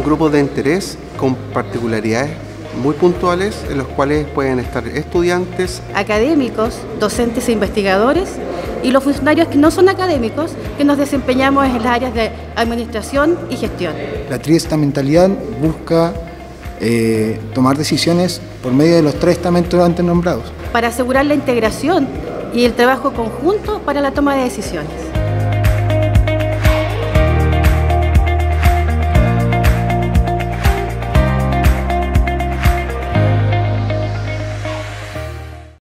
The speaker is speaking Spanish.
grupos de interés con particularidades muy puntuales en los cuales pueden estar estudiantes, académicos, docentes e investigadores y los funcionarios que no son académicos que nos desempeñamos en las áreas de administración y gestión. La triestamentalidad busca tomar decisiones por medio de los 3 estamentos antes nombrados. Para asegurar la integración y el trabajo conjunto para la toma de decisiones.